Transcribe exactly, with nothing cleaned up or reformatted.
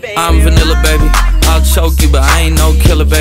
I'm vanilla, baby. I'll choke you, but I ain't no killer, baby.